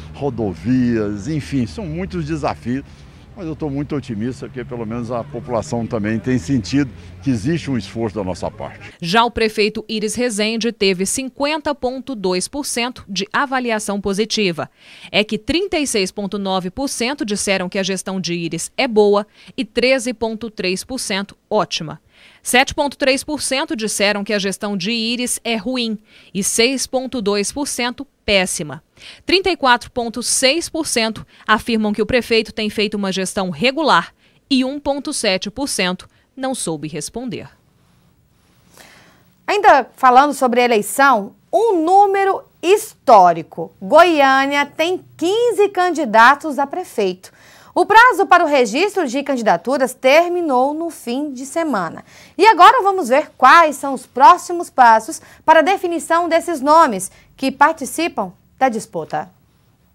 rodovias, enfim, são muitos desafios. Mas eu estou muito otimista porque pelo menos a população também tem sentido que existe um esforço da nossa parte. Já o prefeito Iris Rezende teve cinquenta vírgula dois por cento de avaliação positiva. É que trinta e seis vírgula nove por cento disseram que a gestão de Iris é boa e treze vírgula três por cento ótima. sete vírgula três por cento disseram que a gestão de Iris é ruim e seis vírgula dois por cento péssima. trinta e quatro vírgula seis por cento afirmam que o prefeito tem feito uma gestão regular e um vírgula sete por cento não soube responder. Ainda falando sobre a eleição, um número histórico. Goiânia tem quinze candidatos a prefeito. O prazo para o registro de candidaturas terminou no fim de semana. E agora vamos ver quais são os próximos passos para a definição desses nomes que participam da disputa.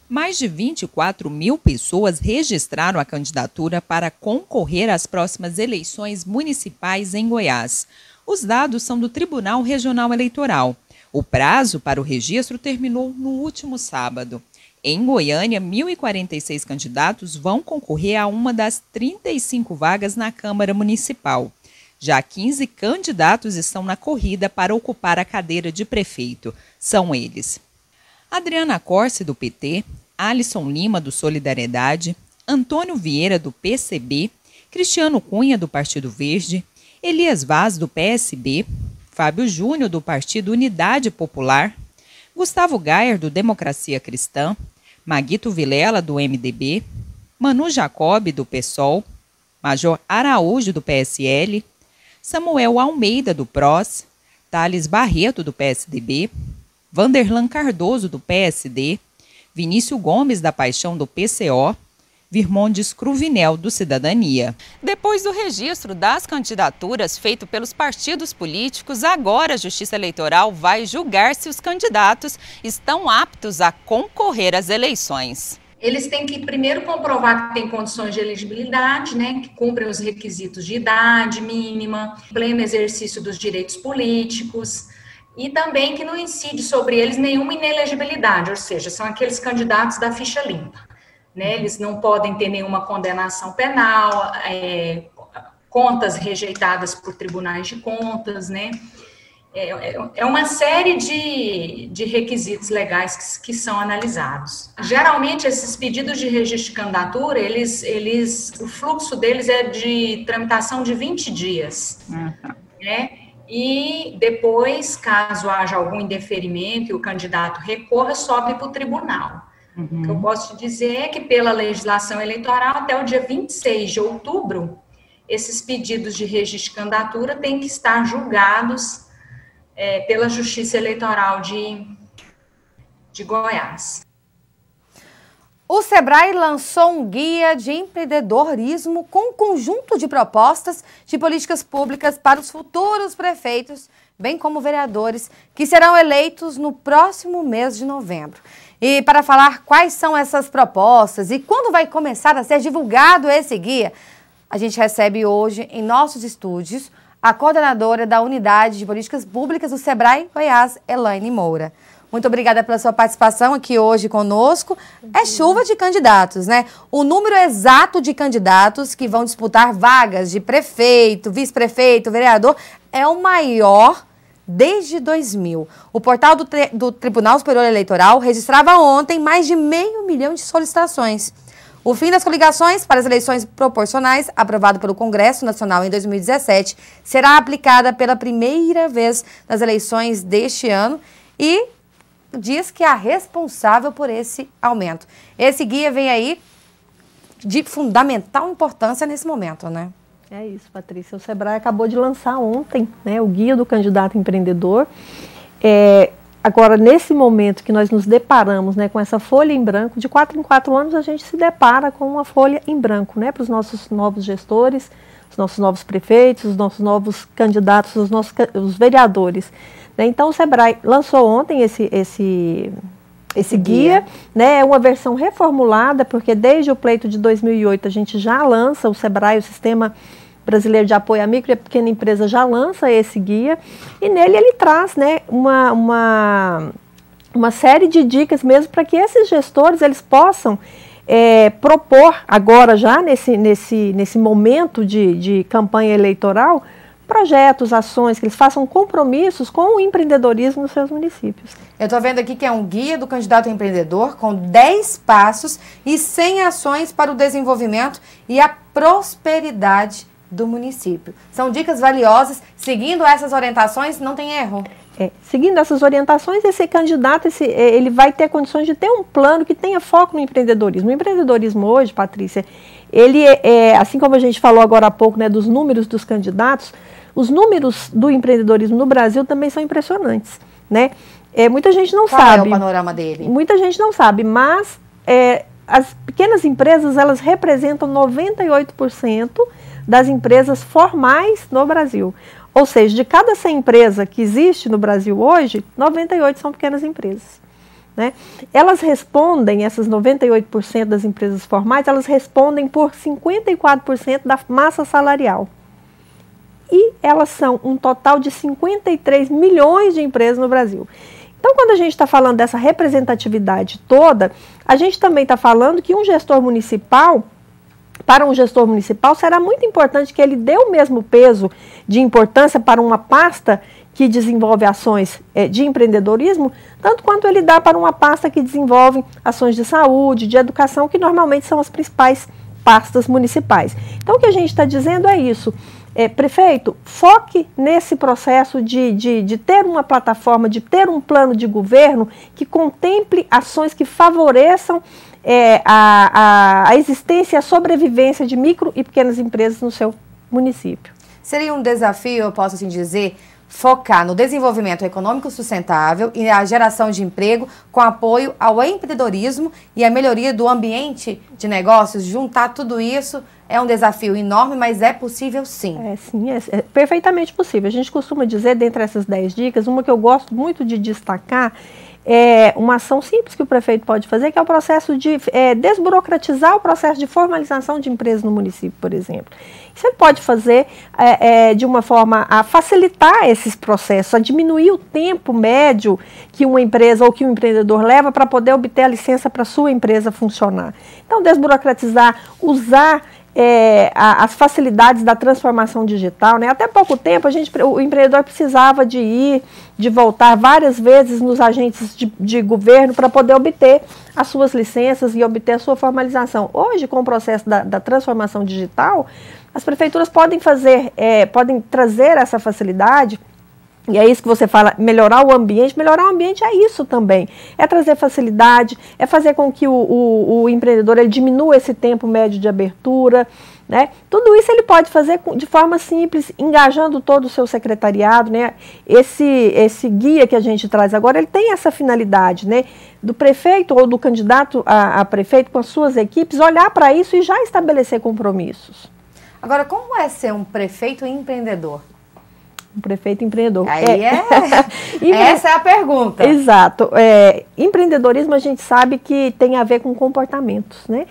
Mais de vinte e quatro mil pessoas registraram a candidatura para concorrer às próximas eleições municipais em Goiás. Os dados são do Tribunal Regional Eleitoral. O prazo para o registro terminou no último sábado. Em Goiânia, mil e quarenta e seis candidatos vão concorrer a uma das trinta e cinco vagas na Câmara Municipal. Já quinze candidatos estão na corrida para ocupar a cadeira de prefeito. São eles: Adriana Corse, do P T, Alisson Lima, do Solidariedade, Antônio Vieira, do P C B, Cristiano Cunha, do Partido Verde, Elias Vaz, do P S B, Fábio Júnior, do Partido Unidade Popular, Gustavo Gayer, do Democracia Cristã, Maguito Vilela, do M D B, Manu Jacob, do PSOL, Major Araújo, do P S L, Samuel Almeida, do P R O S, Thales Barreto, do P S D B, Vanderlan Cardoso, do P S D, Vinícius Gomes da Paixão, do P C O, Virmondes Cruvinel, do Cidadania. Depois do registro das candidaturas feito pelos partidos políticos, agora a Justiça Eleitoral vai julgar se os candidatos estão aptos a concorrer às eleições. Eles têm que primeiro comprovar que têm condições de elegibilidade, né, que cumprem os requisitos de idade mínima, pleno exercício dos direitos políticos, e também que não incide sobre eles nenhuma inelegibilidade, ou seja, são aqueles candidatos da ficha limpa. Né, eles não podem ter nenhuma condenação penal, é, contas rejeitadas por tribunais de contas, né? É, é uma série de, de requisitos legais que, que são analisados. Geralmente, esses pedidos de registro de candidatura, eles, eles, o fluxo deles é de tramitação de vinte dias, uhum. né? E depois, caso haja algum indeferimento e o candidato recorra, sobe para o tribunal. O que eu posso te dizer é que, pela legislação eleitoral, até o dia vinte e seis de outubro, esses pedidos de registro de candidatura têm que estar julgados é, pela Justiça Eleitoral de, de Goiás. O Sebrae lançou um guia de empreendedorismo com um conjunto de propostas de políticas públicas para os futuros prefeitos, bem como vereadores, que serão eleitos no próximo mês de novembro. E para falar quais são essas propostas e quando vai começar a ser divulgado esse guia, a gente recebe hoje em nossos estúdios a coordenadora da Unidade de Políticas Públicas do Sebrae Goiás, Elaine Moura. Muito obrigada pela sua participação aqui hoje conosco. É chuva de candidatos, né? O número exato de candidatos que vão disputar vagas de prefeito, vice-prefeito, vereador é o maior desde dois mil. O portal do, do Tribunal Superior Eleitoral registrava ontem mais de meio milhão de solicitações. O fim das coligações para as eleições proporcionais, aprovado pelo Congresso Nacional em dois mil e dezessete, será aplicada pela primeira vez nas eleições deste ano e diz que é a responsável por esse aumento. Esse guia vem aí de fundamental importância nesse momento, né? É isso, Patrícia. O Sebrae acabou de lançar ontem, né, o Guia do Candidato Empreendedor. É, agora, nesse momento que nós nos deparamos, né, com essa folha em branco, de quatro em quatro anos a gente se depara com uma folha em branco, né, para os nossos novos gestores, os nossos novos prefeitos, os nossos novos candidatos, os nossos os vereadores. Né? Então, o Sebrae lançou ontem esse, esse, esse guia, guia. Né, é uma versão reformulada, porque desde o pleito de dois mil e oito a gente já lança, o Sebrae, o Sistema Brasileiro de Apoio à Micro e Pequena Empresa, já lança esse guia, e nele ele traz, né, uma, uma, uma série de dicas mesmo para que esses gestores eles possam é, propor agora já nesse, nesse, nesse momento de, de campanha eleitoral, projetos, ações, que eles façam compromissos com o empreendedorismo nos seus municípios. Eu estou vendo aqui que é um guia do candidato empreendedor com dez passos e cem ações para o desenvolvimento e a prosperidade do município. São dicas valiosas. Seguindo essas orientações, não tem erro. É, seguindo essas orientações, esse candidato esse, ele vai ter condições de ter um plano que tenha foco no empreendedorismo. O empreendedorismo hoje, Patrícia, ele é, é assim como a gente falou agora há pouco, né, dos números dos candidatos, os números do empreendedorismo no Brasil também são impressionantes, né? É, muita gente não Qual sabe. Qual é o panorama dele? Muita gente não sabe, mas é, as pequenas empresas, elas representam noventa e oito por cento das empresas formais no Brasil. Ou seja, de cada cem empresas que existe no Brasil hoje, noventa e oito são pequenas empresas. né? Elas respondem, essas noventa e oito por cento das empresas formais, elas respondem por cinquenta e quatro por cento da massa salarial. E elas são um total de cinquenta e três milhões de empresas no Brasil. Então, quando a gente está falando dessa representatividade toda, a gente também está falando que um gestor municipal, para um gestor municipal, será muito importante que ele dê o mesmo peso de importância para uma pasta que desenvolve ações é, de empreendedorismo, tanto quanto ele dá para uma pasta que desenvolve ações de saúde, de educação, que normalmente são as principais pastas municipais. Então, o que a gente está dizendo é isso. É, prefeito, foque nesse processo de, de, de ter uma plataforma, de ter um plano de governo que contemple ações que favoreçam é, a, a, a existência e a sobrevivência de micro e pequenas empresas no seu município. Seria um desafio, eu posso assim dizer, focar no desenvolvimento econômico sustentável e a geração de emprego com apoio ao empreendedorismo e a melhoria do ambiente de negócios, juntar tudo isso é um desafio enorme, mas é possível sim. É sim, é, é perfeitamente possível. A gente costuma dizer, dentre essas dez dicas, uma que eu gosto muito de destacar é uma ação simples que o prefeito pode fazer, que é o processo de é, desburocratizar o processo de formalização de empresas no município, por exemplo. Isso ele pode fazer é, é, de uma forma a facilitar esses processos, a diminuir o tempo médio que uma empresa ou que um empreendedor leva para poder obter a licença para a sua empresa funcionar. Então, desburocratizar, usar É, a, as facilidades da transformação digital, né? Até pouco tempo a gente, o empreendedor precisava de ir, de voltar várias vezes nos agentes de, de governo para poder obter as suas licenças e obter a sua formalização. Hoje, com o processo da, da transformação digital, as prefeituras podem fazer, é, podem trazer essa facilidade. E é isso que você fala, melhorar o ambiente. Melhorar o ambiente é isso também. É trazer facilidade, é fazer com que o, o, o empreendedor ele diminua esse tempo médio de abertura, né? Tudo isso ele pode fazer de forma simples, engajando todo o seu secretariado, né? Esse, esse guia que a gente traz agora, ele tem essa finalidade, né? Do prefeito ou do candidato a, a prefeito com as suas equipes, olhar para isso e já estabelecer compromissos. Agora, como é ser um prefeito empreendedor? Um prefeito empreendedor. Aí é, é essa é a pergunta. Exato. É, empreendedorismo a gente sabe que tem a ver com comportamentos, né?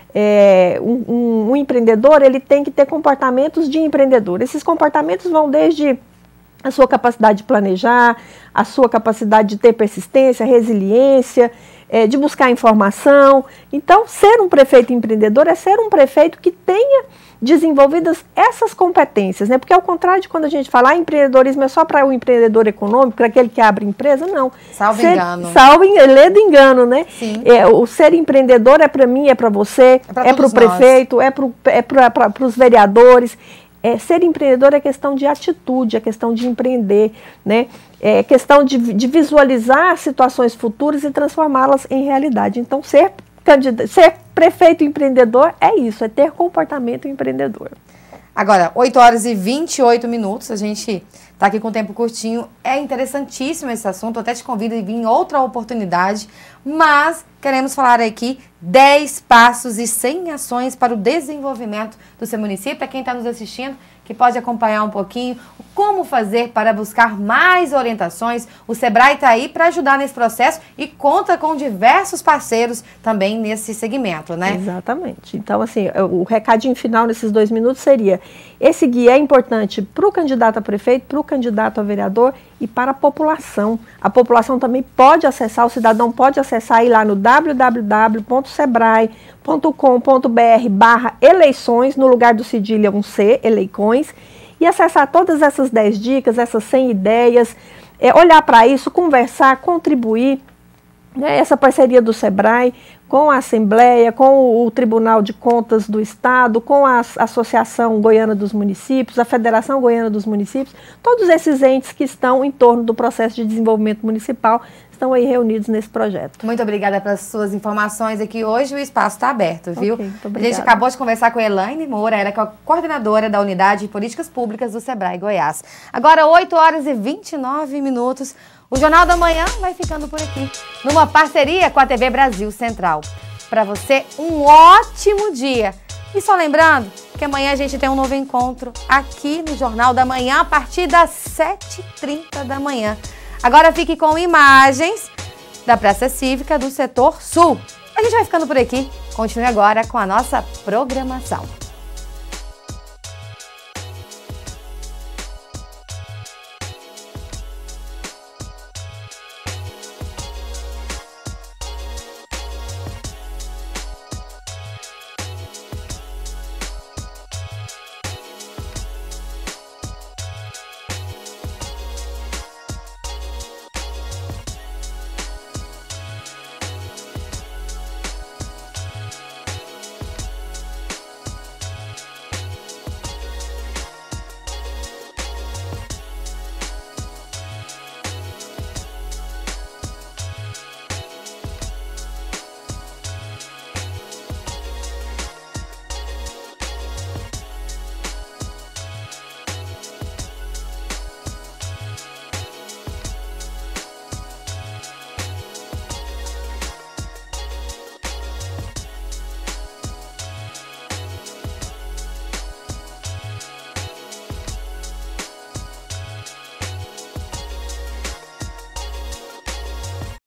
É, um, um, um empreendedor ele tem que ter comportamentos de empreendedor. Esses comportamentos vão desde a sua capacidade de planejar, a sua capacidade de ter persistência, resiliência, é, de buscar informação. Então, ser um prefeito empreendedor é ser um prefeito que tenha desenvolvidas essas competências, né? Porque ao contrário de quando a gente fala ah, empreendedorismo é só para o empreendedor econômico, para aquele que abre empresa, não. Salvo ser, engano. Salvo ledo engano, né? Sim. É, o ser empreendedor é para mim, é para você, é para o prefeito, é para os vereadores. É, ser empreendedor é questão de atitude, é questão de empreender, né? É questão de, de visualizar situações futuras e transformá-las em realidade. Então, ser Ser prefeito empreendedor é isso, é ter comportamento empreendedor. Agora, oito horas e vinte e oito minutos, a gente está aqui com o tempo curtinho. É interessantíssimo esse assunto, eu até te convido a vir em outra oportunidade, mas queremos falar aqui dez passos e cem ações para o desenvolvimento do seu município. Para quem está nos assistindo, que pode acompanhar um pouquinho como fazer para buscar mais orientações. O Sebrae está aí para ajudar nesse processo e conta com diversos parceiros também nesse segmento, né? Exatamente. Então, assim, o recadinho final nesses dois minutos seria: esse guia é importante para o candidato a prefeito, para o candidato a vereador e para a população. A população também pode acessar, o cidadão pode acessar aí lá no w w w ponto sebrae ponto com ponto b r barra eleições, no lugar do cedilha um C, eleições, e acessar todas essas dez dicas, essas cem ideias, é, olhar para isso, conversar, contribuir, né, essa parceria do Sebrae com a Assembleia, com o, o Tribunal de Contas do Estado, com a Associação Goiana dos Municípios, a Federação Goiana dos Municípios, todos esses entes que estão em torno do processo de desenvolvimento municipal estão aí reunidos nesse projeto. Muito obrigada pelas suas informações aqui hoje, o espaço está aberto, viu? Okay, muito a gente acabou de conversar com a Elaine Moura, ela é a coordenadora da Unidade de Políticas Públicas do Sebrae Goiás. Agora, oito horas e vinte e nove minutos, o Jornal da Manhã vai ficando por aqui, numa parceria com a T V Brasil Central. Para você, um ótimo dia. E só lembrando que amanhã a gente tem um novo encontro aqui no Jornal da Manhã, a partir das sete e trinta da manhã. Agora fique com imagens da Praça Cívica do Setor Sul. A gente vai ficando por aqui. Continue agora com a nossa programação.